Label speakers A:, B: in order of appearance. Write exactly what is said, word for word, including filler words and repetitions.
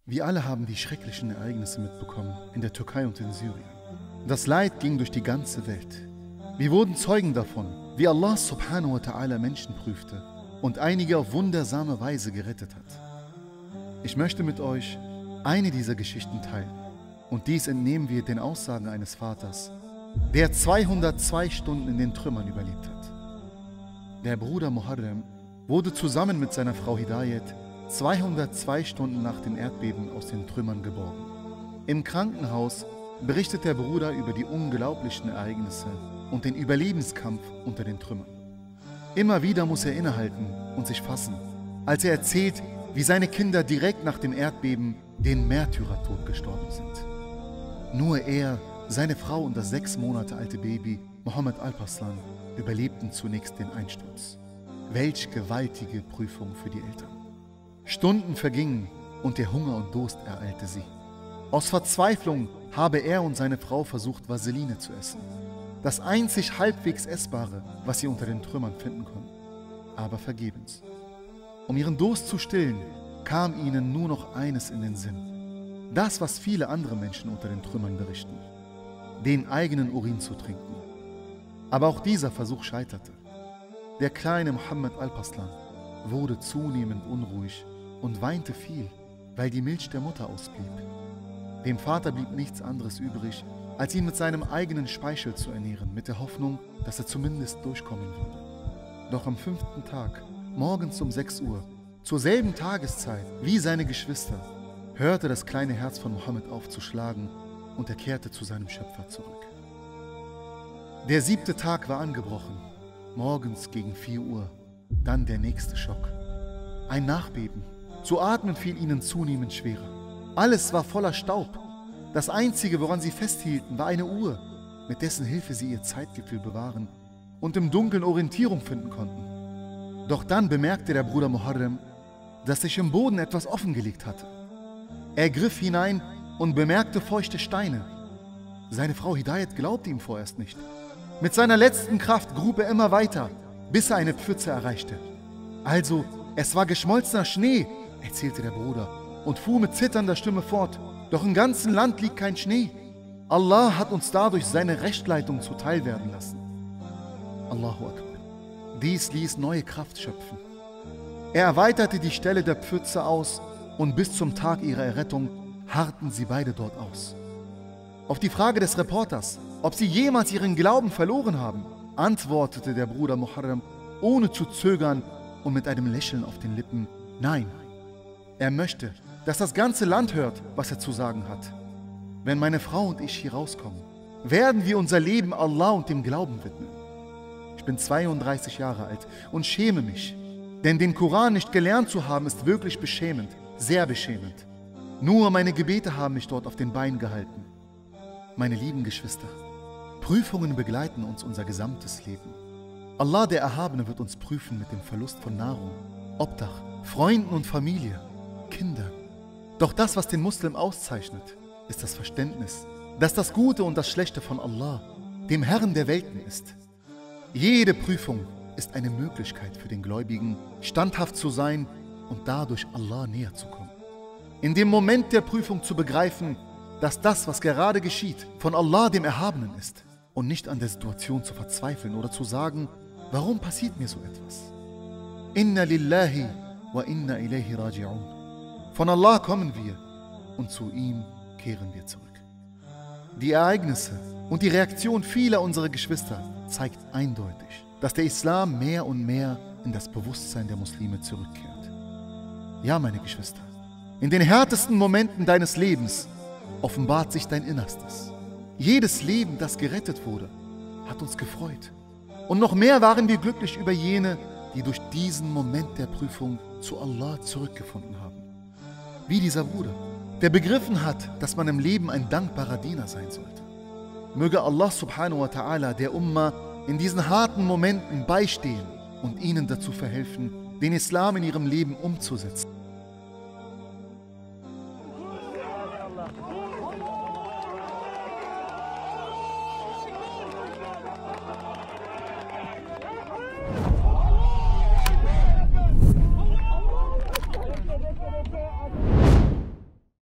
A: Wir alle haben die schrecklichen Ereignisse mitbekommen in der Türkei und in Syrien. Das Leid ging durch die ganze Welt. Wir wurden Zeugen davon, wie Allah subhanahu wa ta'ala Menschen prüfte und einige auf wundersame Weise gerettet hat. Ich möchte mit euch eine dieser Geschichten teilen. Und dies entnehmen wir den Aussagen eines Vaters, der zweihundertzwei Stunden in den Trümmern überlebt hat. Der Bruder Muharrem wurde zusammen mit seiner Frau Hidayat zweihundertzwei Stunden nach dem Erdbeben aus den Trümmern geborgen. Im Krankenhaus berichtet der Bruder über die unglaublichen Ereignisse und den Überlebenskampf unter den Trümmern. Immer wieder muss er innehalten und sich fassen, als er erzählt, wie seine Kinder direkt nach dem Erdbeben den Märtyrertod gestorben sind. Nur er, seine Frau und das sechs Monate alte Baby Mohammed Alparslan überlebten zunächst den Einsturz. Welch gewaltige Prüfung für die Eltern. Stunden vergingen und der Hunger und Durst ereilte sie. Aus Verzweiflung habe er und seine Frau versucht, Vaseline zu essen. Das einzig halbwegs Essbare, was sie unter den Trümmern finden konnten. Aber vergebens. Um ihren Durst zu stillen, kam ihnen nur noch eines in den Sinn. Das, was viele andere Menschen unter den Trümmern berichten. Den eigenen Urin zu trinken. Aber auch dieser Versuch scheiterte. Der kleine Mohammed Alparslan wurde zunehmend unruhig und weinte viel, weil die Milch der Mutter ausblieb. Dem Vater blieb nichts anderes übrig, als ihn mit seinem eigenen Speichel zu ernähren, mit der Hoffnung, dass er zumindest durchkommen würde. Doch am fünften Tag, morgens um sechs Uhr, zur selben Tageszeit wie seine Geschwister, hörte das kleine Herz von Mohammed auf zu schlagen und er kehrte zu seinem Schöpfer zurück. Der siebte Tag war angebrochen, morgens gegen vier Uhr, dann der nächste Schock. Ein Nachbeben, zu atmen fiel ihnen zunehmend schwerer. Alles war voller Staub. Das Einzige, woran sie festhielten, war eine Uhr, mit dessen Hilfe sie ihr Zeitgefühl bewahren und im Dunkeln Orientierung finden konnten. Doch dann bemerkte der Bruder Muharrem, dass sich im Boden etwas offengelegt hatte. Er griff hinein und bemerkte feuchte Steine. Seine Frau Hidayat glaubte ihm vorerst nicht. Mit seiner letzten Kraft grub er immer weiter, bis er eine Pfütze erreichte. Also, es war geschmolzener Schnee, erzählte der Bruder und fuhr mit zitternder Stimme fort. Doch im ganzen Land liegt kein Schnee. Allah hat uns dadurch seine Rechtleitung zuteil werden lassen. Allahu Akbar. Dies ließ neue Kraft schöpfen. Er erweiterte die Stelle der Pfütze aus und bis zum Tag ihrer Errettung harrten sie beide dort aus. Auf die Frage des Reporters, ob sie jemals ihren Glauben verloren haben, antwortete der Bruder Muharrem ohne zu zögern und mit einem Lächeln auf den Lippen: Nein, er möchte, dass das ganze Land hört, was er zu sagen hat. Wenn meine Frau und ich hier rauskommen, werden wir unser Leben Allah und dem Glauben widmen. Ich bin zweiunddreißig Jahre alt und schäme mich, denn den Koran nicht gelernt zu haben, ist wirklich beschämend, sehr beschämend. Nur meine Gebete haben mich dort auf den Beinen gehalten. Meine lieben Geschwister, Prüfungen begleiten uns unser gesamtes Leben. Allah, der Erhabene, wird uns prüfen mit dem Verlust von Nahrung, Obdach, Freunden und Familie, Kindern. Doch das, was den Muslim auszeichnet, ist das Verständnis, dass das Gute und das Schlechte von Allah, dem Herrn der Welten, ist. Jede Prüfung ist eine Möglichkeit für den Gläubigen, standhaft zu sein und dadurch Allah näher zu kommen. In dem Moment der Prüfung zu begreifen, dass das, was gerade geschieht, von Allah, dem Erhabenen, ist und nicht an der Situation zu verzweifeln oder zu sagen: Warum passiert mir so etwas? Inna lillahi wa inna ilayhi raji'un. Von Allah kommen wir und zu ihm kehren wir zurück. Die Ereignisse und die Reaktion vieler unserer Geschwister zeigt eindeutig, dass der Islam mehr und mehr in das Bewusstsein der Muslime zurückkehrt. Ja, meine Geschwister, in den härtesten Momenten deines Lebens offenbart sich dein Innerstes. Jedes Leben, das gerettet wurde, hat uns gefreut. Und noch mehr waren wir glücklich über jene, die durch diesen Moment der Prüfung zu Allah zurückgefunden haben. Wie dieser Bruder, der begriffen hat, dass man im Leben ein dankbarer Diener sein sollte. Möge Allah subhanahu wa ta'ala der Umma in diesen harten Momenten beistehen und ihnen dazu verhelfen, den Islam in ihrem Leben umzusetzen.